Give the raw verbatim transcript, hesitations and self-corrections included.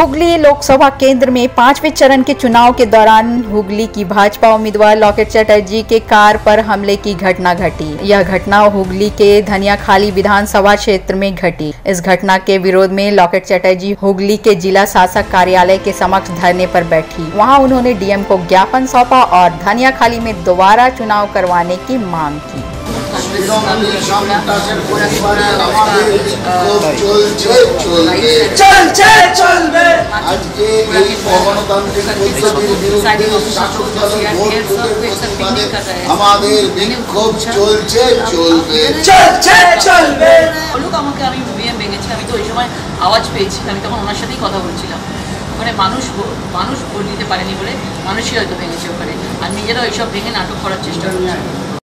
हुगली लोकसभा केंद्र में पांचवें चरण के चुनाव के दौरान हुगली की भाजपा उम्मीदवार लॉकेट चैटर्जी के कार पर हमले की घटना घटी। यह घटना हुगली के धनियाखाली विधानसभा क्षेत्र में घटी। इस घटना के विरोध में लॉकेट चैटर्जी हुगली के जिला शासक कार्यालय के समक्ष धरने पर बैठी। वहां उन्होंने डीएम को ज्ञापन सौंपा और धनियाखाली में दोबारा चुनाव करवाने की मांग की। আওয়াজ পেয়েছি আমি তখন ওনার সাথেই কথা বলছিলাম। ওখানে মানুষ মানুষ ভোট দিতে পারেনি বলে মানুষই হয়তো ভেঙেছে ওখানে, আর নিজেরা ওইসব ভেঙে নাটক করার চেষ্টা করছে।